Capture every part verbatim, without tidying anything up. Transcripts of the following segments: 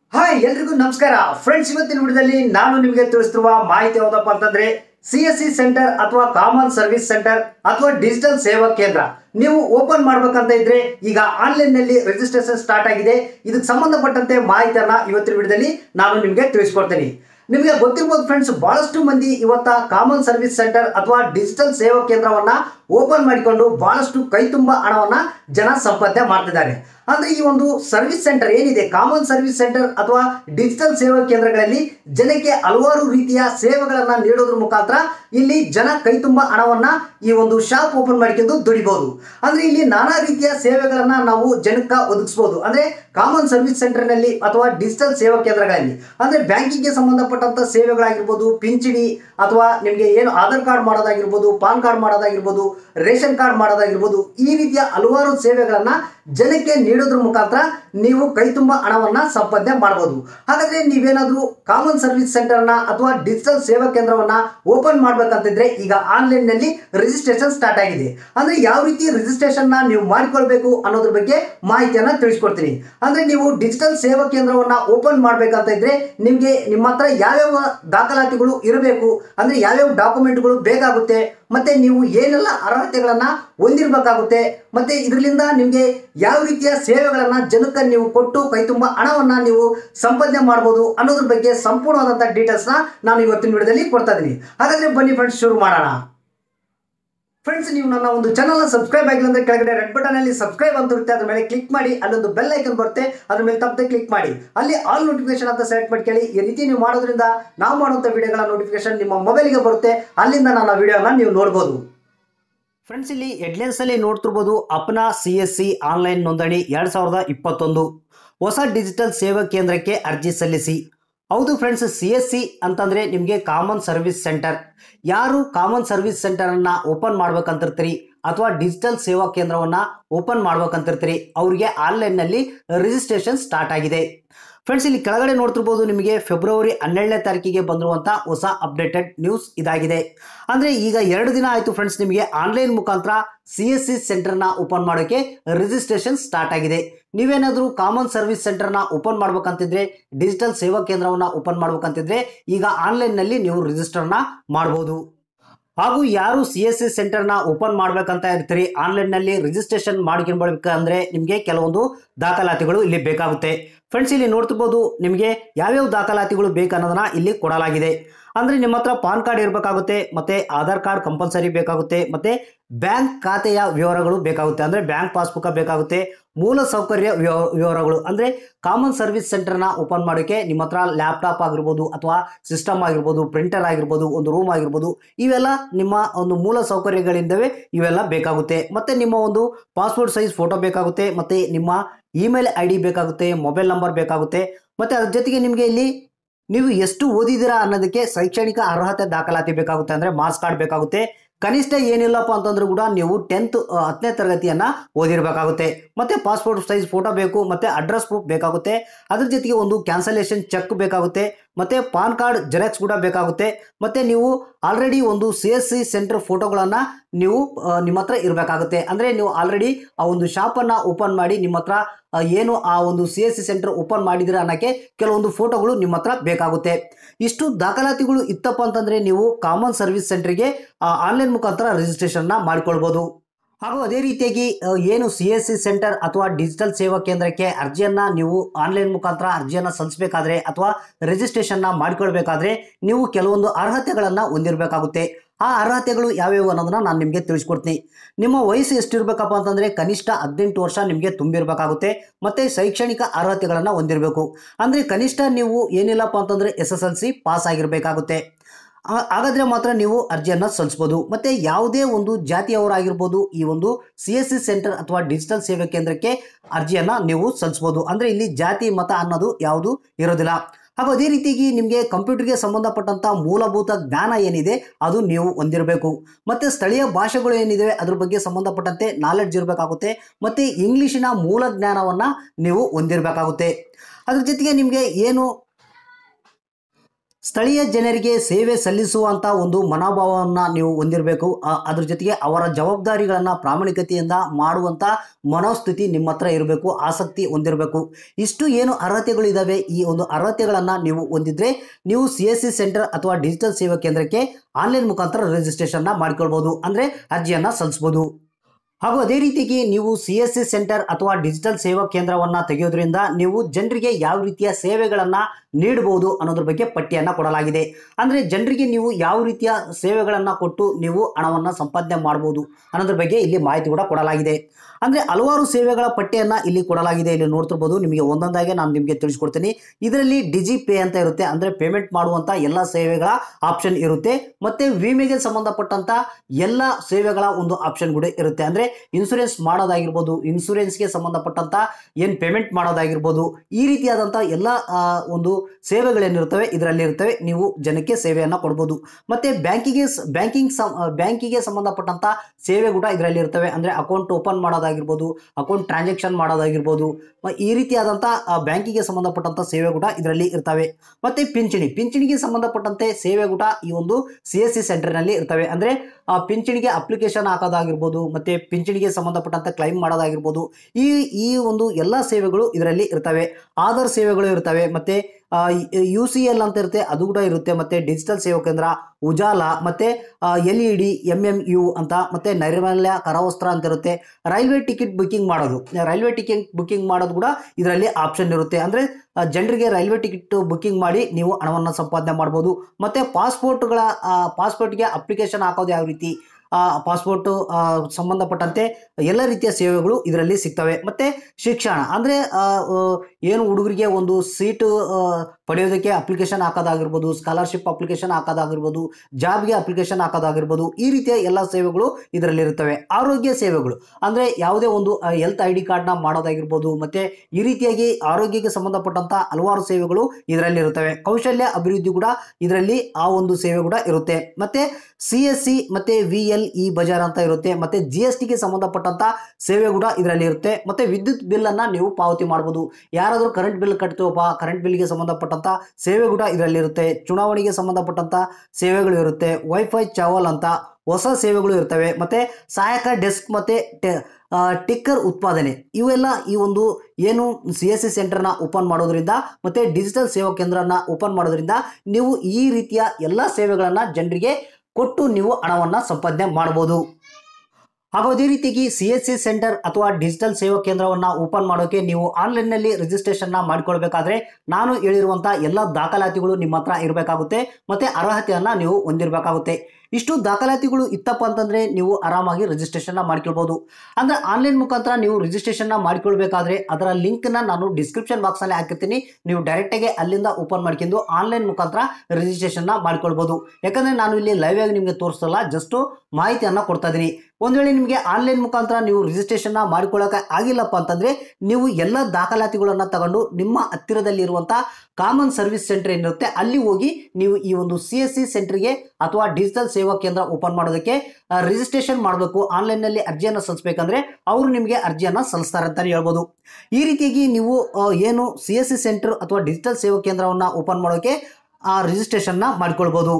Hi ಎಲ್ರಿಗೂ ನಮಸ್ಕಾರ friends, ಇವತ್ತಿನ ವಿಡಿಯೋದಲ್ಲಿ ನಾನು ನಿಮಗೆ ತಿಳಿಸುತ್ತಿರುವ ಮಾಹಿತಿ ಯಾವುದಪ್ಪ ಅಂತಂದ್ರೆ ಸಿ ಎಸ್ ಸಿ ಸೆಂಟರ್ ಅಥವಾ ಕಾಮನ್ ಸರ್ವಿಸ್ ಸೆಂಟರ್ ಅಥವಾ ಡಿಜಿಟಲ್ ಸೇವಾ ಕೇಂದ್ರ ನೀವು ಓಪನ್ ಮಾಡಬೇಕಂತ ಇದ್ರೆ ಈಗ ಆನ್ಲೈನ್ ನಲ್ಲಿ ರಿಜಿಸ್ಟ್ರೇಷನ್ ಸ್ಟಾರ್ಟ್ ಆಗಿದೆ. ಇದಕ್ಕೆ ಸಂಬಂಧಪಟ್ಟಂತೆ ಮಾಹಿತಿಯನ್ನ ಇವತ್ತಿನ ವಿಡಿಯೋದಲ್ಲಿ ನಾನು ನಿಮಗೆ ತಿಳಿಸ್ಕೊಡ್ತೀನಿ. ನಿಮಗೆ ಗೊತ್ತಿರಬಹುದು ಫ್ರೆಂಡ್ಸ್, ಬಹಳಷ್ಟು ಮಂದಿ ಇವತ್ತ ಕಾಮನ್ ಸರ್ವಿಸ್ ಸೆಂಟರ್ ಅಥವಾ ಡಿಜಿಟಲ್ ಸೇವಾ ಕೇಂದ್ರವನ್ನ ಓಪನ್ ಮಾಡಿಕೊಂಡು ಬಹಳಷ್ಟು ಕೈ ತುಂಬ ಹಣವನ್ನ ಜನ ಸಂಪಾದನೆ ಮಾಡ್ತಿದ್ದಾರೆ. ಅಂದ್ರೆ ಈ ಒಂದು ಸರ್ವಿಸ್ ಸೆಂಟರ್ ಏನಿದೆ, ಕಾಮನ್ ಸರ್ವಿಸ್ ಸೆಂಟರ್ ಅಥವಾ ಡಿಜಿಟಲ್ ಸೇವಾ ಕೇಂದ್ರಗಳಲ್ಲಿ ಜನಕ್ಕೆ ಹಲವಾರು ರೀತಿಯ ಸೇವೆಗಳನ್ನ ನೀಡೋದ್ರ ಮುಖಾಂತರ ಇಲ್ಲಿ ಜನ ಕೈ ತುಂಬ ಹಣವನ್ನ ಈ ಒಂದು ಶಾಪ್ ಓಪನ್ ಮಾಡಿಕೊಂಡು ದುಡಿಬಹುದು. ಅಂದ್ರೆ ಇಲ್ಲಿ ನಾನಾ ರೀತಿಯ ಸೇವೆಗಳನ್ನ ನಾವು ಜನಕ್ಕೆ ಒದಗಿಸಬಹುದು. ಅಂದ್ರೆ ಕಾಮನ್ ಸರ್ವಿಸ್ ಸೆಂಟರ್ ನಲ್ಲಿ ಅಥವಾ ಡಿಜಿಟಲ್ ಸೇವಾ ಕೇಂದ್ರಗಳಲ್ಲಿ ಅಂದ್ರೆ ಬ್ಯಾಂಕಿಂಗ್ಗೆ ಸಂಬಂಧಪಟ್ಟಂತ ಸೇವೆಗಳಾಗಿರ್ಬೋದು, ಪಿಂಚಣಿ ಅಥವಾ ನಿಮಗೆ ಏನು ಆಧಾರ್ ಕಾರ್ಡ್ ಮಾಡೋದಾಗಿರ್ಬೋದು, ಪಾನ್ ಕಾರ್ಡ್ ಮಾಡೋದಾಗಿರ್ಬೋದು, ರೇಷನ್ ಕಾರ್ಡ್ ಮಾಡೋದಾಗಿರ್ಬೋದು, ಈ ರೀತಿಯ ಹಲವಾರು ಸೇವೆಗಳನ್ನ ಜನಕ್ಕೆ ನೀಡೋದ್ರ ಮುಖಾಂತರ ನೀವು ಕೈ ತುಂಬ ಹಣವನ್ನ ಸಂಪಾದನೆ ಮಾಡಬಹುದು. ಹಾಗಾದ್ರೆ ನೀವೇನಾದ್ರೂ ಕಾಮನ್ ಸರ್ವಿಸ್ ಸೆಂಟರ್ನ ಅಥವಾ ಡಿಜಿಟಲ್ ಸೇವಾ ಕೇಂದ್ರವನ್ನ ಓಪನ್ ಮಾಡ್ಬೇಕಂತಿದ್ರೆ ಈಗ ಆನ್ಲೈನ್ ನಲ್ಲಿ ರಿಜಿಸ್ಟ್ರೇಷನ್ ಸ್ಟಾರ್ಟ್ ಆಗಿದೆ. ಅಂದ್ರೆ ಯಾವ ರೀತಿ ರಿಜಿಸ್ಟ್ರೇಷನ್ ನ ನೀವು ಮಾಡಿಕೊಳ್ಬೇಕು ಅನ್ನೋದ್ರ ಬಗ್ಗೆ ಮಾಹಿತಿಯನ್ನ ತಿಳಿಸ್ಕೊಡ್ತೀನಿ. ಅಂದ್ರೆ ನೀವು ಡಿಜಿಟಲ್ ಸೇವಾ ಕೇಂದ್ರವನ್ನ ಓಪನ್ ಮಾಡ್ಬೇಕಂತ ಇದ್ರೆ ನಿಮ್ಗೆ ನಿಮ್ಮ ಹತ್ರ ಯಾವ್ಯಾವ ದಾಖಲಾತಿಗಳು ಇರಬೇಕು, ಅಂದ್ರೆ ಯಾವ್ಯಾವ ಡಾಕ್ಯುಮೆಂಟ್ಗಳು ಬೇಕಾಗುತ್ತೆ, ಮತ್ತೆ ನೀವು ಏನೆಲ್ಲ ಅರ್ಹತೆಗಳನ್ನ ಹೊಂದಿರಬೇಕಾಗುತ್ತೆ, ಮತ್ತೆ ಇದರಿಂದ ನಿಮಗೆ ಯಾವ ರೀತಿಯ ಸೇವೆಗಳನ್ನ ಜನಕ್ಕೆ ನೀವು ಕೊಟ್ಟು ಕೈ ತುಂಬ ಹಣವನ್ನ ನೀವು ಸಂಪಾದನೆ ಮಾಡಬಹುದು ಅನ್ನೋದ್ರ ಬಗ್ಗೆ ಸಂಪೂರ್ಣವಾದಂತಹ ಡೀಟೇಲ್ಸ್ ನ ನಾನು ಇವತ್ತಿನ ವಿಡಿಯೋದಲ್ಲಿ ಕೊಡ್ತಾ ಇದ್ದೀನಿ. ಹಾಗಾದ್ರೆ ಬನ್ನಿ ಫ್ರೆಂಡ್ಸ್, ಶುರು ಮಾಡೋಣ. ಫ್ರೆಂಡ್ಸ್, ನೀವು ನನ್ನ ಒಂದು ಚಾನಲ್ ಸಬ್ಸ್ಕ್ರೈಬ್ ಆಗಿಲ್ಲ ಅಂದ್ರೆ ಕೆಳಗಡೆ ರೆಡ್ ಬಟನ್ ಅಲ್ಲಿ ಸಬ್ಸ್ಕ್ರೈಬ್ ಅಂತ ಇರುತ್ತೆ, ಅದ್ರ ಮೇಲೆ ಕ್ಲಿಕ್ ಮಾಡಿ. ಅಲ್ಲೊಂದು ಬೆಲ್ ಐಕನ್ ಬರುತ್ತೆ, ಅದ್ರ ಮೇಲೆ ತಪ್ಪದೆ ಕ್ಲಿಕ್ ಮಾಡಿ. ಅಲ್ಲಿ ಆಲ್ ನೋಟಿಫಿಕೇಶನ್ ಅಂತ ಸೆಲೆಕ್ಟ್ ಮಾಡ್ಕೊಳ್ಳಿ. ಈ ರೀತಿ ನೀವು ಮಾಡೋದ್ರಿಂದ ನಾವು ಮಾಡುವಂತ ವಿಡಿಯೋಗಳ ನೋಟಿಫಿಕೇಶನ್ ನಿಮ್ಮ ಮೊಬೈಲ್ಗೆ ಬರುತ್ತೆ. ಅಲ್ಲಿಂದ ನನ್ನ ವಿಡಿಯೋನ ನೀವು ನೋಡಬಹುದು. ಫ್ರೆಂಡ್ಸ್, ಇಲ್ಲಿ ಹೆಡ್ಲೈನ್ಸ್ ಅಲ್ಲಿ ನೋಡ್ತಿರ್ಬೋದು, ಅಪ್ನಾ ಸಿ ಎಸ್ ಸಿ ಆನ್ಲೈನ್ ನೋಂದಣಿ ಎರಡ್ ಸಾವಿರದ ಇಪ್ಪತ್ತೊಂದು ಹೊಸ ಡಿಜಿಟಲ್ ಸೇವಾ ಕೇಂದ್ರಕ್ಕೆ ಅರ್ಜಿ ಸಲ್ಲಿಸಿ. ಹೌದು ಫ್ರೆಂಡ್ಸ್, ಸಿ ಎಸ್ ಸಿ ಅಂತಂದ್ರೆ ನಿಮಗೆ ಕಾಮನ್ ಸರ್ವಿಸ್ ಸೆಂಟರ್. ಯಾರು ಕಾಮನ್ ಸರ್ವಿಸ್ ಸೆಂಟರ್ ಅನ್ನ ಓಪನ್ ಮಾಡ್ಬೇಕಂತಿರ್ತೀರಿ ಅಥವಾ ಡಿಜಿಟಲ್ ಸೇವಾ ಕೇಂದ್ರವನ್ನ ಓಪನ್ ಮಾಡ್ಬೇಕಂತಿರ್ತೀರಿ, ಅವರಿಗೆ ಆನ್ಲೈನ್ ನಲ್ಲಿ ರಿಜಿಸ್ಟ್ರೇಷನ್ ಸ್ಟಾರ್ಟ್ ಆಗಿದೆ. ಫ್ರೆಂಡ್ಸ್, ಇಲ್ಲಿ ಕೆಳಗಡೆ ನೋಡ್ತಿರ್ಬೋದು, ನಿಮಗೆ ಫೆಬ್ರವರಿ ಹನ್ನೆರಡನೇ ತಾರೀಕಿಗೆ ಬಂದಿರುವಂತಹ ಹೊಸ ಅಪ್ಡೇಟೆಡ್ ನ್ಯೂಸ್ ಇದಾಗಿದೆ. ಅಂದ್ರೆ ಈಗ ಎರಡು ದಿನ ಆಯ್ತು ಫ್ರೆಂಡ್ಸ್, ನಿಮಗೆ ಆನ್ಲೈನ್ ಮುಖಾಂತರ ಸಿ ಎಸ್ ಸಿ ಸೆಂಟರ್ನ ಓಪನ್ ಮಾಡೋಕೆ ರಿಜಿಸ್ಟ್ರೇಷನ್ ಸ್ಟಾರ್ಟ್ ಆಗಿದೆ. ನೀವೇನಾದ್ರೂ ಕಾಮನ್ ಸರ್ವಿಸ್ ಸೆಂಟರ್ನ ಓಪನ್ ಮಾಡ್ಬೇಕಂತಿದ್ರೆ, ಡಿಜಿಟಲ್ ಸೇವಾ ಕೇಂದ್ರವನ್ನ ಓಪನ್ ಮಾಡ್ಬೇಕಂತಿದ್ರೆ ಈಗ ಆನ್ಲೈನ್ ನಲ್ಲಿ ನೀವು ರಿಜಿಸ್ಟರ್ನ ಮಾಡಬಹುದು. ಹಾಗೂ ಯಾರು ಸಿ ಎಸ್ ಸಿ ಸೆಂಟರ್ನ ಓಪನ್ ಮಾಡ್ಬೇಕಂತ ಇರ್ತೀರಿ, ಆನ್ಲೈನ್ ನಲ್ಲಿ ರಿಜಿಸ್ಟ್ರೇಷನ್ ಮಾಡ್ಕೊಳ್ಬೇಕಂದ್ರೆ ನಿಮಗೆ ಕೆಲವೊಂದು ದಾಖಲಾತಿಗಳು ಇಲ್ಲಿ ಬೇಕಾಗುತ್ತೆ. ಫ್ರೆಂಡ್ಸ್, ಇಲ್ಲಿ ನೋಡ್ತಿರ್ಬೋದು, ನಿಮಗೆ ಯಾವ್ಯಾವ ದಾಖಲಾತಿಗಳು ಬೇಕನ್ನೋದನ್ನ ಇಲ್ಲಿ ಕೊಡಲಾಗಿದೆ. ಅಂದ್ರೆ ನಿಮ್ಮ ಹತ್ರ ಪಾನ್ ಕಾರ್ಡ್ ಇರಬೇಕಾಗುತ್ತೆ, ಮತ್ತೆ ಆಧಾರ್ ಕಾರ್ಡ್ ಕಂಪಲ್ಸರಿ ಬೇಕಾಗುತ್ತೆ, ಮತ್ತೆ ಬ್ಯಾಂಕ್ ಖಾತೆಯ ವಿವರಗಳು ಬೇಕಾಗುತ್ತೆ, ಅಂದ್ರೆ ಬ್ಯಾಂಕ್ ಪಾಸ್ಬುಕ್ ಬೇಕಾಗುತ್ತೆ, ಮೂಲ ಸೌಕರ್ಯ ವಿವರಗಳು. ಅಂದ್ರೆ ಕಾಮನ್ ಸರ್ವಿಸ್ ಸೆಂಟರ್ನ ಓಪನ್ ಮಾಡೋಕೆ ನಿಮ್ಮ ಹತ್ರ ಲ್ಯಾಪ್ಟಾಪ್ ಆಗಿರ್ಬೋದು ಅಥವಾ ಸಿಸ್ಟಮ್ ಆಗಿರ್ಬೋದು, ಪ್ರಿಂಟರ್ ಆಗಿರ್ಬೋದು, ಒಂದು ರೂಮ್ ಆಗಿರ್ಬೋದು, ಇವೆಲ್ಲ ನಿಮ್ಮ ಒಂದು ಮೂಲ ಸೌಕರ್ಯಗಳಿಂದವೇ ಇವೆಲ್ಲ ಬೇಕಾಗುತ್ತೆ. ಮತ್ತೆ ನಿಮ್ಮ ಒಂದು ಪಾಸ್ಪೋರ್ಟ್ ಸೈಜ್ ಫೋಟೋ ಬೇಕಾಗುತ್ತೆ, ಮತ್ತೆ ನಿಮ್ಮ ಇಮೇಲ್ ಐ ಡಿ ಬೇಕಾಗುತ್ತೆ, ಮೊಬೈಲ್ ನಂಬರ್ ಬೇಕಾಗುತ್ತೆ. ಮತ್ತೆ ಅದ್ರ ಜೊತೆಗೆ ನಿಮಗೆ ಇಲ್ಲಿ ನೀವು ಎಷ್ಟು ಓದಿದ್ದೀರಾ ಅನ್ನೋದಕ್ಕೆ ಶೈಕ್ಷಣಿಕ ಅರ್ಹತೆ ದಾಖಲಾತಿ ಬೇಕಾಗುತ್ತೆ, ಅಂದ್ರೆ ಮಾರ್ಕ್ಸ್ ಕಾರ್ಡ್ ಬೇಕಾಗುತ್ತೆ. ಕನಿಷ್ಠ ಏನಿಲ್ಲಪ್ಪ ಅಂತಂದ್ರೂ ಕೂಡ ನೀವು ಟೆಂತ್ ಹತ್ತನೇ ತರಗತಿಯನ್ನ ಓದಿರಬೇಕಾಗುತ್ತೆ. ಮತ್ತೆ ಪಾಸ್ಪೋರ್ಟ್ ಸೈಜ್ ಫೋಟೋ ಬೇಕು, ಮತ್ತೆ ಅಡ್ರೆಸ್ ಪ್ರೂಫ್ ಬೇಕಾಗುತ್ತೆ. ಅದ್ರ ಜೊತೆಗೆ ಒಂದು ಕ್ಯಾನ್ಸಲೇಷನ್ ಚೆಕ್ ಬೇಕಾಗುತ್ತೆ, ಮತ್ತೆ ಪಾನ್ ಕಾರ್ಡ್ ಜೆರಾಕ್ಸ್ ಕೂಡ ಬೇಕಾಗುತ್ತೆ. ಮತ್ತೆ ನೀವು ಆಲ್ರೆಡಿ ಒಂದು ಸಿ ಎಸ್ ಸಿ ಸೆಂಟರ್ ಫೋಟೋಗಳನ್ನ ನೀವು ನಿಮ್ಮ ಹತ್ರ ಇರಬೇಕಾಗುತ್ತೆ. ಅಂದ್ರೆ ನೀವು ಆಲ್ರೆಡಿ ಆ ಒಂದು ಶಾಪ್ ಅನ್ನ ಓಪನ್ ಮಾಡಿ ನಿಮ್ಮ ಹತ್ರ ಏನು ಆ ಒಂದು C S C centre open ಮಾಡಿದಿರ ಅನ್ನೋಕ್ಕೆ ಕೆಲವೊಂದು ಫೋಟೋಗಳು ನಿಮ್ಮ ಹತ್ರ ಬೇಕಾಗುತ್ತೆ. ಇಷ್ಟು ದಾಖಲಾತಿಗಳು ಇತ್ತಪ್ಪ ಅಂತಂದ್ರೆ ನೀವು ಕಾಮನ್ ಸರ್ವಿಸ್ ಸೆಂಟರ್ಗೆ ಆನ್ಲೈನ್ ಮುಖಾಂತರ ರಿಜಿಸ್ಟ್ರೇಷನ್ ಮಾಡಿಕೊಳ್ಬಹುದು. ಹಾಗೂ ಅದೇ ರೀತಿಯಾಗಿ ಏನು ಸಿ ಎಸ್ ಸಿ ಸೆಂಟರ್ ಅಥವಾ ಡಿಜಿಟಲ್ ಸೇವಾ ಕೇಂದ್ರಕ್ಕೆ ಅರ್ಜಿಯನ್ನ ನೀವು ಆನ್ಲೈನ್ ಮುಖಾಂತರ ಅರ್ಜಿಯನ್ನ ಸಲ್ಲಿಸಬೇಕಾದ್ರೆ ಅಥವಾ ರಿಜಿಸ್ಟ್ರೇಷನ್ ಮಾಡಿಕೊಳ್ಬೇಕಾದ್ರೆ ನೀವು ಕೆಲವೊಂದು ಅರ್ಹತೆಗಳನ್ನ ಹೊಂದಿರಬೇಕಾಗುತ್ತೆ. ಆ ಅರ್ಹತೆಗಳು ಯಾವ್ಯಾವು ಅನ್ನೋದನ್ನ ನಾನು ನಿಮಗೆ ತಿಳಿಸ್ಕೊಡ್ತೀನಿ. ನಿಮ್ಮ ವಯಸ್ಸು ಎಷ್ಟಿರ್ಬೇಕಪ್ಪ ಅಂತಂದ್ರೆ ಕನಿಷ್ಠ ಹದಿನೆಂಟು ವರ್ಷ ನಿಮಗೆ ತುಂಬಿರಬೇಕಾಗುತ್ತೆ. ಮತ್ತೆ ಶೈಕ್ಷಣಿಕ ಅರ್ಹತೆಗಳನ್ನ ಹೊಂದಿರಬೇಕು. ಅಂದ್ರೆ ಕನಿಷ್ಠ ನೀವು ಏನಿಲ್ಲಪ್ಪ ಅಂತಂದ್ರೆ S S L C pass ಆಗಿರ್ಬೇಕಾಗುತ್ತೆ. ಹಾಗಾದ್ರೆ ಮಾತ್ರ ನೀವು ಅರ್ಜಿಯನ್ನ ಸಲ್ಲಿಸಬಹುದು. ಮತ್ತೆ ಯಾವುದೇ ಒಂದು ಜಾತಿಯವರಾಗಿರ್ಬೋದು ಈ ಒಂದು ಸಿ ಎಸ್ ಸಿ ಸೆಂಟರ್ ಅಥವಾ ಡಿಜಿಟಲ್ ಸೇವಾ ಕೇಂದ್ರಕ್ಕೆ ಅರ್ಜಿಯನ್ನ ನೀವು ಸಲ್ಲಿಸಬಹುದು. ಅಂದ್ರೆ ಇಲ್ಲಿ ಜಾತಿ ಮತ ಅನ್ನೋದು ಯಾವುದು ಇರೋದಿಲ್ಲ. ಹಾಗೂ ಅದೇ ರೀತಿಯಾಗಿ ನಿಮಗೆ ಕಂಪ್ಯೂಟರ್ಗೆ ಸಂಬಂಧಪಟ್ಟಂತ ಮೂಲಭೂತ ಜ್ಞಾನ ಏನಿದೆ ಅದು ನೀವು ಹೊಂದಿರಬೇಕು. ಮತ್ತೆ ಸ್ಥಳೀಯ ಭಾಷೆಗಳು ಏನಿದೆ ಅದ್ರ ಬಗ್ಗೆ ಸಂಬಂಧಪಟ್ಟಂತೆ ನಾಲೆಡ್ಜ್ ಇರಬೇಕಾಗುತ್ತೆ. ಮತ್ತೆ ಇಂಗ್ಲಿಶಿನ ಮೂಲ ಜ್ಞಾನವನ್ನ ನೀವು ಹೊಂದಿರಬೇಕಾಗುತ್ತೆ. ಅದ್ರ ಜೊತೆಗೆ ನಿಮಗೆ ಏನು ಸ್ಥಳೀಯ ಜನರಿಗೆ ಸೇವೆ ಸಲ್ಲಿಸುವಂಥ ಒಂದು ಮನೋಭಾವವನ್ನು ನೀವು ಹೊಂದಿರಬೇಕು. ಅದ್ರ ಜೊತೆಗೆ ಅವರ ಜವಾಬ್ದಾರಿಗಳನ್ನು ಪ್ರಾಮಾಣಿಕತೆಯಿಂದ ಮಾಡುವಂಥ ಮನೋಸ್ಥಿತಿ ನಿಮ್ಮ ಹತ್ರ ಇರಬೇಕು, ಆಸಕ್ತಿ ಹೊಂದಿರಬೇಕು. ಇಷ್ಟು ಏನು ಅರ್ಹತೆಗಳು ಇದ್ದಾವೆ, ಈ ಒಂದು ಅರ್ಹತೆಗಳನ್ನು ನೀವು ಹೊಂದಿದ್ರೆ ನೀವು ಸಿ ಎಸ್ ಸಿ ಸೆಂಟರ್ ಅಥವಾ ಡಿಜಿಟಲ್ ಸೇವಾ ಕೇಂದ್ರಕ್ಕೆ ಆನ್ಲೈನ್ ಮುಖಾಂತರ ರಿಜಿಸ್ಟ್ರೇಷನ್ನ ಮಾಡ್ಕೊಳ್ಬೋದು, ಅಂದರೆ ಅರ್ಜಿಯನ್ನು ಸಲ್ಲಿಸ್ಬೋದು. ಹಾಗೂ ಅದೇ ರೀತಿಯಾಗಿ ನೀವು ಸಿ ಎಸ್ ಸಿ ಸೆಂಟರ್ ಅಥವಾ ಡಿಜಿಟಲ್ ಸೇವಾ ಕೇಂದ್ರವನ್ನು ತೆಗೆಯೋದ್ರಿಂದ ನೀವು ಜನರಿಗೆ ಯಾವ ರೀತಿಯ ಸೇವೆಗಳನ್ನು ನೀಡಬಹುದು ಅನ್ನೋದ್ರ ಬಗ್ಗೆ ಪಟ್ಟಿಯನ್ನು ಕೊಡಲಾಗಿದೆ. ಅಂದರೆ ಜನರಿಗೆ ನೀವು ಯಾವ ರೀತಿಯ ಸೇವೆಗಳನ್ನು ಕೊಟ್ಟು ನೀವು ಹಣವನ್ನು ಸಂಪಾದನೆ ಮಾಡ್ಬೋದು ಅನ್ನೋದ್ರ ಬಗ್ಗೆ ಇಲ್ಲಿ ಮಾಹಿತಿ ಕೂಡ ಕೊಡಲಾಗಿದೆ. ಅಂದರೆ ಹಲವಾರು ಸೇವೆಗಳ ಪಟ್ಟಿಯನ್ನು ಇಲ್ಲಿ ಕೊಡಲಾಗಿದೆ. ಇಲ್ಲಿ ನೋಡ್ತಿರ್ಬೋದು, ನಿಮಗೆ ಒಂದೊಂದಾಗಿ ನಾನು ನಿಮಗೆ ತಿಳಿಸ್ಕೊಡ್ತೀನಿ. ಇದರಲ್ಲಿ ಡಿಜಿ ಪೇ ಅಂತ ಇರುತ್ತೆ, ಅಂದರೆ ಪೇಮೆಂಟ್ ಮಾಡುವಂಥ ಎಲ್ಲ ಸೇವೆಗಳ ಆಪ್ಷನ್ ಇರುತ್ತೆ. ಮತ್ತು ವಿಮೆಗೆ ಸಂಬಂಧಪಟ್ಟಂಥ ಎಲ್ಲ ಸೇವೆಗಳ ಒಂದು ಆಪ್ಷನ್ ಕೂಡ ಇರುತ್ತೆ. ಅಂದರೆ ಇನ್ಸೂರೆನ್ಸ್ ಮಾಡೋದಾಗಿರ್ಬೋದು, ಇನ್ಸೂರೆನ್ಸ್ಗೆ ಸಂಬಂಧಪಟ್ಟಂಥ ಏನು ಪೇಮೆಂಟ್ ಮಾಡೋದಾಗಿರ್ಬೋದು, ಈ ರೀತಿಯಾದಂಥ ಎಲ್ಲ ಒಂದು ಸೇವೆಗಳೇನಿರ್ತವೆ ಇದರಲ್ಲಿ ಇರ್ತವೆ. ನೀವು ಜನಕ್ಕೆ ಸೇವೆಯನ್ನು ಕೊಡ್ಬೋದು. ಮತ್ತು ಬ್ಯಾಂಕಿಗೆ ಬ್ಯಾಂಕಿಂಗ್ ಬ್ಯಾಂಕಿಗೆ ಸಂಬಂಧಪಟ್ಟಂಥ ಸೇವೆ ಕೂಡ ಇದರಲ್ಲಿ ಇರ್ತವೆ. ಅಂದರೆ ಅಕೌಂಟ್ ಓಪನ್ ಮಾಡೋದಾಗಿರ್ಬೋದು, ಅಕೌಂಟ್ ಟ್ರಾನ್ಸಾಕ್ಷನ್ ಮಾಡೋದಾಗಿರ್ಬೋದು, ಈ ರೀತಿಯಾದಂಥ ಬ್ಯಾಂಕಿಗೆ ಸಂಬಂಧಪಟ್ಟಂಥ ಸೇವೆ ಕೂಡ ಇದರಲ್ಲಿ ಇರ್ತವೆ. ಮತ್ತು ಪಿಂಚಣಿ ಪಿಂಚಣಿಗೆ ಸಂಬಂಧಪಟ್ಟಂತೆ ಸೇವೆ ಕೂಡ ಈ ಒಂದು ಸಿ ಎಸ್ ಸಿ ಸೆಂಟರ್ನಲ್ಲಿ ಇರ್ತವೆ. ಅಂದರೆ ಪಿಂಚಣಿಗೆ ಅಪ್ಲಿಕೇಶನ್ ಹಾಕೋದಾಗಿರ್ಬೋದು, ಮತ್ತು ಪಿಂಚಣಿಗೆ ಸಂಬಂಧಪಟ್ಟಂತೆ ಕ್ಲೈಮ್ ಮಾಡೋದಾಗಿರ್ಬೋದು, ಈ ಈ ಒಂದು ಎಲ್ಲ ಸೇವೆಗಳು ಇದರಲ್ಲಿ ಇರ್ತವೆ. ಆಧಾರ್ ಸೇವೆಗಳು ಇರ್ತವೆ, ಮತ್ತು ಯು ಸಿ ಎಲ್ ಅಂತ ಇರುತ್ತೆ, ಅದು ಕೂಡ ಇರುತ್ತೆ. ಮತ್ತು ಡಿಜಿಟಲ್ ಸೇವಾ ಕೇಂದ್ರ, ಉಜಾಲ, ಮತ್ತು L E D, M M U ಅಂತ, ಮತ್ತು ನೈರ್ಮಲ್ಯ ಕರವಸ್ತ್ರ ಅಂತ ಇರುತ್ತೆ. ರೈಲ್ವೆ ಟಿಕೆಟ್ ಬುಕ್ಕಿಂಗ್ ಮಾಡೋದು ರೈಲ್ವೆ ಟಿಕೆಟ್ ಬುಕ್ಕಿಂಗ್ ಮಾಡೋದು ಕೂಡ ಇದರಲ್ಲಿ ಆಪ್ಷನ್ ಇರುತ್ತೆ. ಅಂದರೆ ಜನರಿಗೆ ರೈಲ್ವೆ ಟಿಕೆಟ್ ಬುಕ್ಕಿಂಗ್ ಮಾಡಿ ನೀವು ಹಣವನ್ನು ಸಂಪಾದನೆ ಮಾಡ್ಬೋದು. ಮತ್ತು ಪಾಸ್ಪೋರ್ಟ್ಗಳ ಪಾಸ್ಪೋರ್ಟ್ಗೆ ಅಪ್ಲಿಕೇಶನ್ ಹಾಕೋದು ಯಾವ ರೀತಿ, ಪಾಸ್ಪೋರ್ಟು ಸಂಬಂಧಪಟ್ಟಂತೆ ಎಲ್ಲ ರೀತಿಯ ಸೇವೆಗಳು ಇದರಲ್ಲಿ ಸಿಗ್ತವೆ. ಮತ್ತು ಶಿಕ್ಷಣ ಅಂದರೆ ಏನು ಹುಡುಗರಿಗೆ ಒಂದು ಸೀಟು ಪಡೆಯೋದಕ್ಕೆ ಅಪ್ಲಿಕೇಶನ್ ಹಾಕೋದಾಗಿರ್ಬೋದು, ಸ್ಕಾಲರ್ಶಿಪ್ ಅಪ್ಲಿಕೇಶನ್ ಹಾಕೋದಾಗಿರ್ಬೋದು, ಜಾಬ್ಗೆ ಅಪ್ಲಿಕೇಶನ್ ಹಾಕೋದಾಗಿರ್ಬೋದು, ಈ ರೀತಿಯ ಎಲ್ಲ ಸೇವೆಗಳು ಇದರಲ್ಲಿ ಇರ್ತವೆ. ಆರೋಗ್ಯ ಸೇವೆಗಳು ಅಂದರೆ ಯಾವುದೇ ಒಂದು ಹೆಲ್ತ್ ಐ ಡಿ ಕಾರ್ಡ್ನ ಮಾಡೋದಾಗಿರ್ಬೋದು, ಮತ್ತು ಈ ರೀತಿಯಾಗಿ ಆರೋಗ್ಯಕ್ಕೆ ಸಂಬಂಧಪಟ್ಟಂಥ ಹಲವಾರು ಸೇವೆಗಳು ಇದರಲ್ಲಿ ಇರುತ್ತವೆ. ಕೌಶಲ್ಯ ಅಭಿವೃದ್ಧಿ ಕೂಡ ಇದರಲ್ಲಿ ಆ ಒಂದು ಸೇವೆ ಕೂಡ ಇರುತ್ತೆ. ಮತ್ತು ಸಿ ಎಸ್ ಸಿ ಮತ್ತು ವಿ ಎಲ್ ಇ ಬಜಾರ್ ಅಂತ ಇರುತ್ತೆ. ಮತ್ತು ಜಿ ಎಸ್ ಟಿಗೆ ಸಂಬಂಧಪಟ್ಟಂಥ ಸೇವೆ ಕೂಡ ಇದರಲ್ಲಿ ಇರುತ್ತೆ. ಮತ್ತು ವಿದ್ಯುತ್ ಬಿಲ್ಲನ್ನು ನೀವು ಪಾವತಿ ಮಾಡ್ಬೋದು. ಯಾರಾದರೂ ಕರೆಂಟ್ ಬಿಲ್ ಕಟ್ತೀವಪ್ಪ, ಕರೆಂಟ್ ಬಿಲ್ಗೆ ಸಂಬಂಧಪಟ್ಟಂಥ ಸೇವೆ ಕೂಡ ಇದರಲ್ಲಿ ಇರುತ್ತೆ. ಚುನಾವಣೆಗೆ ಸಂಬಂಧಪಟ್ಟಂಥ ಸೇವೆಗಳು ಇರುತ್ತೆ. ವೈಫೈ ಚಾವಲ್ ಅಂತ ಹೊಸ ಸೇವೆಗಳು ಇರ್ತವೆ. ಮತ್ತು ಸಹಾಯಕ ಡೆಸ್ಕ್ ಮತ್ತು ಟಿಕ್ಕರ್ ಉತ್ಪಾದನೆ, ಇವೆಲ್ಲ ಈ ಒಂದು ಏನು ಸಿ ಎಸ್ ಸಿ ಸೆಂಟರ್ನ ಓಪನ್ ಮಾಡೋದ್ರಿಂದ ಮತ್ತು ಡಿಜಿಟಲ್ ಸೇವಾ ಕೇಂದ್ರನ ಓಪನ್ ಮಾಡೋದ್ರಿಂದ ನೀವು ಈ ರೀತಿಯ ಎಲ್ಲ ಸೇವೆಗಳನ್ನು ಜನರಿಗೆ ಕೊಟ್ಟು ನೀವು ಹಣವನ್ನು ಸಂಪಾದನೆ ಮಾಡ್ಬೋದು. ಹಾಗೂ ಅದೇ ರೀತಿಯಾಗಿ ಸಿ ಎಸ್ ಸಿ ಸೆಂಟರ್ ಅಥವಾ ಡಿಜಿಟಲ್ ಸೇವಾ ಕೇಂದ್ರವನ್ನು ಓಪನ್ ಮಾಡೋಕ್ಕೆ ನೀವು ಆನ್ಲೈನ್ನಲ್ಲಿ ರಿಜಿಸ್ಟ್ರೇಷನ್ನ ಮಾಡಿಕೊಳ್ಬೇಕಾದ್ರೆ ನಾನು ಹೇಳಿರುವಂಥ ಎಲ್ಲ ದಾಖಲಾತಿಗಳು ನಿಮ್ಮ ಹತ್ರ ಇರಬೇಕಾಗುತ್ತೆ. ಮತ್ತು ಅರ್ಹತೆಯನ್ನು ನೀವು ಹೊಂದಿರಬೇಕಾಗುತ್ತೆ. ಇಷ್ಟು ದಾಖಲಾತಿಗಳು ಇತ್ತಪ್ಪ ಅಂತಂದರೆ ನೀವು ಆರಾಮಾಗಿ ರಿಜಿಸ್ಟ್ರೇಷನ್ನ ಮಾಡ್ಕೊಳ್ಬೋದು. ಅಂದರೆ ಆನ್ಲೈನ್ ಮುಖಾಂತರ ನೀವು ರಿಜಿಸ್ಟ್ರೇಷನ್ನ ಮಾಡಿಕೊಳ್ಬೇಕಾದ್ರೆ ಅದರ ಲಿಂಕ್ನ ನಾನು ಡಿಸ್ಕ್ರಿಪ್ಷನ್ ಬಾಕ್ಸಲ್ಲಿ ಹಾಕಿರ್ತೀನಿ. ನೀವು ಡೈರೆಕ್ಟಾಗಿ ಅಲ್ಲಿಂದ ಓಪನ್ ಮಾಡ್ಕೊಂಡು ಆನ್ಲೈನ್ ಮುಖಾಂತರ ರಿಜಿಸ್ಟ್ರೇಷನ್ನ ಮಾಡ್ಕೊಳ್ಬೋದು. ಯಾಕಂದರೆ ನಾನು ಇಲ್ಲಿ ಲೈವ್ ಆಗಿ ನಿಮಗೆ ತೋರಿಸಲ್ಲ, ಜಸ್ಟು ಮಾಹಿತಿಯನ್ನು ಕೊಡ್ತಾ ಇದ್ದೀನಿ. ಒಂದು ವೇಳೆ ನಿಮಗೆ ಆನ್ಲೈನ್ ಮುಖಾಂತರ ನೀವು ರಿಜಿಸ್ಟ್ರೇಷನ್ನ ಮಾಡಿಕೊಳ್ಳೋಕೆ ಆಗಿಲ್ಲಪ್ಪ ಅಂತಂದರೆ ನೀವು ಎಲ್ಲ ದಾಖಲಾತಿಗಳನ್ನು ತಗೊಂಡು ನಿಮ್ಮ ಹತ್ತಿರದಲ್ಲಿರುವಂಥ ಕಾಮನ್ ಸರ್ವಿಸ್ ಸೆಂಟರ್ ಏನಿರುತ್ತೆ ಅಲ್ಲಿ ಹೋಗಿ ನೀವು ಈ ಒಂದು ಸಿ ಎಸ್ ಸಿ ಸೆಂಟರ್ಗೆ ಅಥವಾ ಡಿಜಿಟಲ್ ಸೇವಾ ಕೇಂದ್ರ ಓಪನ್ ಮಾಡೋದಕ್ಕೆ ರಿಜಿಸ್ಟ್ರೇಷನ್ ಮಾಡಬೇಕು. ಆನ್ಲೈನ್ನಲ್ಲಿ ಅರ್ಜಿಯನ್ನು ಸಲ್ಲಿಸಬೇಕಂದ್ರೆ ಅವರು ನಿಮಗೆ ಅರ್ಜಿಯನ್ನು ಸಲ್ಲಿಸ್ತಾರೆ ಅಂತಲೇ ಹೇಳ್ಬೋದು. ಈ ರೀತಿಯಾಗಿ ನೀವು ಏನು ಸಿ ಎಸ್ ಸಿ ಸೆಂಟರ್ ಅಥವಾ ಡಿಜಿಟಲ್ ಸೇವಾ ಕೇಂದ್ರವನ್ನು ಓಪನ್ ಮಾಡೋಕ್ಕೆ ಆ ರಿಜಿಸ್ಟ್ರೇಷನ್ನ ಮಾಡ್ಕೊಳ್ಬೋದು.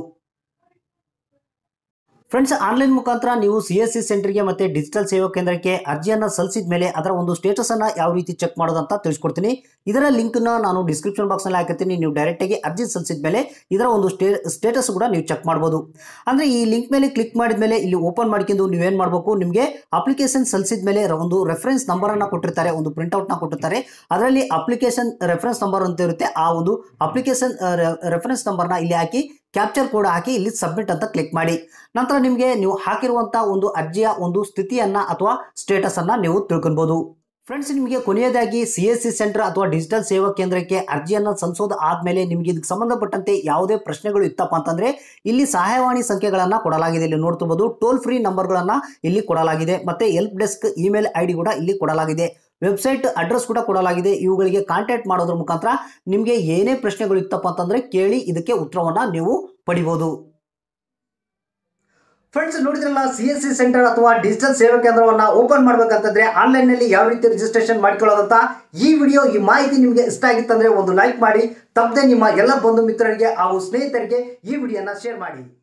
ಫ್ರೆಂಡ್ಸ್, ಆನ್ಲೈನ್ ಮುಖಾಂತರ ನೀವು ಸಿ ಎಸ್ ಸಿ ಸೆಂಟರ್ಗೆ ಮತ್ತು ಡಿಜಿಟಲ್ ಸೇವಾ ಕೇಂದ್ರಕ್ಕೆ ಅರ್ಜಿಯನ್ನು ಸಲ್ಲಿಸಿದ ಮೇಲೆ ಅದರ ಒಂದು ಸ್ಟೇಟಸನ್ನು ಯಾವ ರೀತಿ ಚೆಕ್ ಮಾಡೋದಂತ ತಿಳಿಸ್ಕೊಡ್ತೀನಿ. ಇದರ ಲಿಂಕ್ನ ನಾನು ಡಿಸ್ಕ್ರಿಪ್ಷನ್ ಬಾಕ್ಸ್ನಲ್ಲಿ ಹಾಕಿರ್ತೀನಿ. ನೀವು ಡೈರೆಕ್ಟಾಗಿ ಅರ್ಜಿ ಸಲ್ಲಿಸಿದ ಮೇಲೆ ಇದರ ಒಂದು ಸ್ಟೇ ಸ್ಟೇಟಸ್ ಕೂಡ ನೀವು ಚೆಕ್ ಮಾಡ್ಬೋದು. ಅಂದರೆ ಈ ಲಿಂಕ್ ಮೇಲೆ ಕ್ಲಿಕ್ ಮಾಡಿದ ಮೇಲೆ ಇಲ್ಲಿ ಓಪನ್ ಮಾಡ್ಕೊಂಡು ನೀವೇನು ಮಾಡಬೇಕು, ನಿಮಗೆ ಅಪ್ಲಿಕೇಶನ್ ಸಲ್ಲಿಸಿದ ಮೇಲೆ ಒಂದು ರೆಫರೆನ್ಸ್ ನಂಬರನ್ನು ಕೊಟ್ಟಿರ್ತಾರೆ, ಒಂದು ಪ್ರಿಂಟ್ಔಟ್ನ ಕೊಟ್ಟಿರ್ತಾರೆ. ಅದರಲ್ಲಿ ಅಪ್ಲಿಕೇಶನ್ ರೆಫರೆನ್ಸ್ ನಂಬರ್ ಅಂತ ಇರುತ್ತೆ. ಆ ಒಂದು ಅಪ್ಲಿಕೇಶನ್ ರೆಫರೆನ್ಸ್ ನಂಬರ್ನ ಇಲ್ಲಿ ಹಾಕಿ ಕ್ಯಾಪ್ಚರ್ ಕೋಡ್ ಹಾಕಿ ಇಲ್ಲಿ ಸಬ್ಮಿಟ್ ಅಂತ ಕ್ಲಿಕ್ ಮಾಡಿ. ನಂತರ ನಿಮಗೆ ನೀವು ಹಾಕಿರುವಂಥ ಒಂದು ಅರ್ಜಿಯ ಒಂದು ಸ್ಥಿತಿಯನ್ನು ಅಥವಾ ಸ್ಟೇಟಸನ್ನು ನೀವು ತಿಳ್ಕೊಳ್ಬೋದು. ಫ್ರೆಂಡ್ಸ್, ನಿಮಗೆ ಕೊನೆಯದಾಗಿ ಸಿ ಎಸ್ ಸಿ ಸೆಂಟರ್ ಅಥವಾ ಡಿಜಿಟಲ್ ಸೇವಾ ಕೇಂದ್ರಕ್ಕೆ ಅರ್ಜಿಯನ್ನು ಸಲ್ಲಿಸೋದು ಆದಮೇಲೆ ನಿಮಗೆ ಇದಕ್ಕೆ ಸಂಬಂಧಪಟ್ಟಂತೆ ಯಾವುದೇ ಪ್ರಶ್ನೆಗಳು ಇತ್ತಪ್ಪ ಅಂತಂದರೆ ಇಲ್ಲಿ ಸಹಾಯವಾಣಿ ಸಂಖ್ಯೆಗಳನ್ನು ಕೊಡಲಾಗಿದೆ. ಇಲ್ಲಿ ನೋಡ್ತಿರ್ಬೋದು, ಟೋಲ್ ಫ್ರೀ ನಂಬರ್ಗಳನ್ನು ಇಲ್ಲಿ ಕೊಡಲಾಗಿದೆ. ಮತ್ತು help desk email I D ಕೂಡ ಇಲ್ಲಿ ಕೊಡಲಾಗಿದೆ. ವೆಬ್ಸೈಟ್ ಅಡ್ರೆಸ್ ಕೂಡ ಕೊಡಲಾಗಿದೆ. ಇವುಗಳಿಗೆ ಕಾಂಟ್ಯಾಕ್ಟ್ ಮಾಡೋದ್ರ ಮುಖಾಂತರ ನಿಮಗೆ ಏನೇ ಪ್ರಶ್ನೆಗಳು ಇತ್ತಪ್ಪ ಅಂತಂದರೆ ಕೇಳಿ ಇದಕ್ಕೆ ಉತ್ತರವನ್ನು ನೀವು ಪಡಿಬೋದು. ಫ್ರೆಂಡ್ಸ್ ನೋಡಿದ್ರಲ್ಲ, ಸಿ ಎಸ್ ಸಿ ಸೆಂಟರ್ ಅಥವಾ ಡಿಜಿಟಲ್ ಸೇವಾ ಕೇಂದ್ರವನ್ನ ಓಪನ್ ಮಾಡ್ಬೇಕಂತಂದ್ರೆ ಆನ್ಲೈನ್ ನಲ್ಲಿ ಯಾವ ರೀತಿ ರಿಜಿಸ್ಟ್ರೇಷನ್ ಮಾಡ್ಕೊಳ್ಳೋದಂತ ಈ ವಿಡಿಯೋ ಈ ಮಾಹಿತಿ ನಿಮಗೆ ಇಷ್ಟ ಆಗಿತ್ತಂದ್ರೆ ಒಂದು ಲೈಕ್ ಮಾಡಿ, ತಪ್ಪದೆ ನಿಮ್ಮ ಎಲ್ಲ ಬಂಧು ಮಿತ್ರರಿಗೆ ಹಾಗೂ ಸ್ನೇಹಿತರಿಗೆ ಈ ವಿಡಿಯೋನ ಶೇರ್ ಮಾಡಿ.